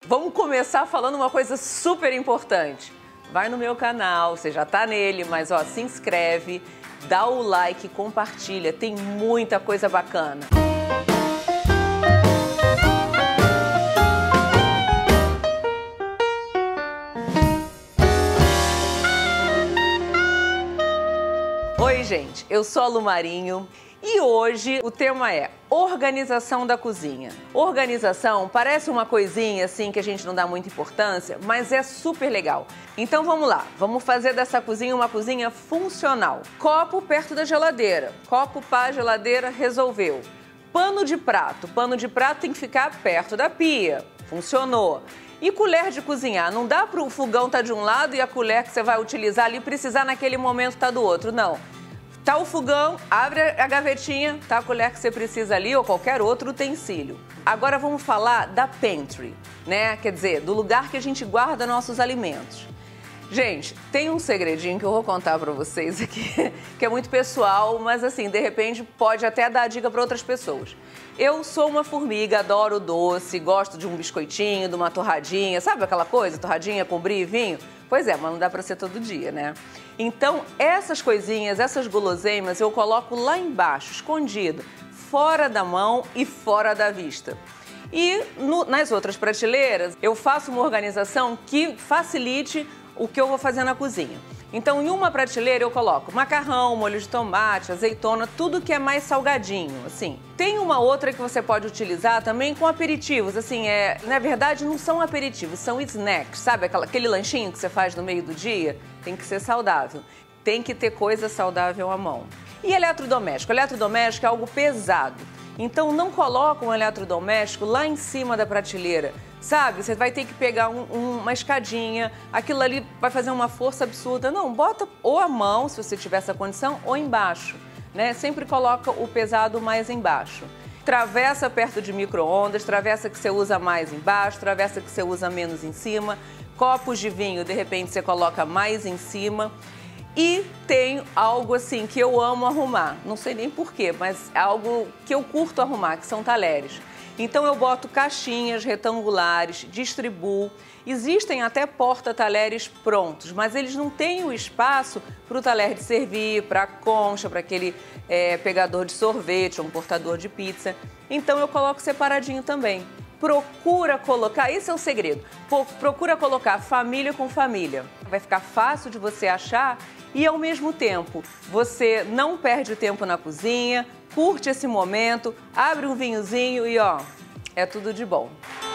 Vamos começar falando uma coisa super importante. Vai no meu canal, você já tá nele, mas ó, se inscreve, dá o like, compartilha, tem muita coisa bacana. Oi, gente, eu sou a Lu Marinho e hoje o tema é organização da cozinha. Organização parece uma coisinha assim que a gente não dá muita importância, mas é super legal. Então vamos lá, vamos fazer dessa cozinha uma cozinha funcional. Copo perto da geladeira, copo para geladeira, resolveu. Pano de prato tem que ficar perto da pia, funcionou. E colher de cozinhar, não dá para o fogão estar de um lado e a colher que você vai utilizar ali precisar naquele momento estar do outro, não. Tá o fogão, abre a gavetinha, tá a colher que você precisa ali ou qualquer outro utensílio. Agora vamos falar da pantry, né? Quer dizer, do lugar que a gente guarda nossos alimentos. Gente, tem um segredinho que eu vou contar pra vocês aqui, que é muito pessoal, mas assim, de repente pode até dar dica para outras pessoas. Eu sou uma formiga, adoro doce, gosto de um biscoitinho, de uma torradinha, sabe aquela coisa, torradinha com brie e vinho? Pois é, mas não dá pra ser todo dia, né? Então, essas coisinhas, essas guloseimas, eu coloco lá embaixo, escondido, fora da mão e fora da vista. E nas outras prateleiras, eu faço uma organização que facilite o que eu vou fazer na cozinha. Então, em uma prateleira eu coloco macarrão, molho de tomate, azeitona, tudo que é mais salgadinho, assim. Tem uma outra que você pode utilizar também com aperitivos, assim, na verdade não são aperitivos, são snacks, sabe? Aquele lanchinho que você faz no meio do dia, tem que ser saudável. Tem que ter coisa saudável à mão. E eletrodoméstico? Eletrodoméstico é algo pesado. Então, não coloca um eletrodoméstico lá em cima da prateleira, sabe? Você vai ter que pegar uma escadinha, aquilo ali vai fazer uma força absurda. Não, bota ou a mão, se você tiver essa condição, ou embaixo, né? Sempre coloca o pesado mais embaixo. Travessa perto de micro-ondas, travessa que você usa mais embaixo, travessa que você usa menos em cima. Copos de vinho, de repente, você coloca mais em cima. E tem algo assim que eu amo arrumar, não sei nem porquê, mas é algo que eu curto arrumar, que são talheres. Então eu boto caixinhas retangulares, distribuo. Existem até porta-talheres prontos, mas eles não têm o espaço para o talher de servir, para a concha, para aquele pegador de sorvete ou um portador de pizza. Então eu coloco separadinho também. Procura colocar, esse é o segredo, procura colocar família com família. Vai ficar fácil de você achar e, ao mesmo tempo, você não perde o tempo na cozinha, curte esse momento, abre um vinhozinho e, ó, é tudo de bom.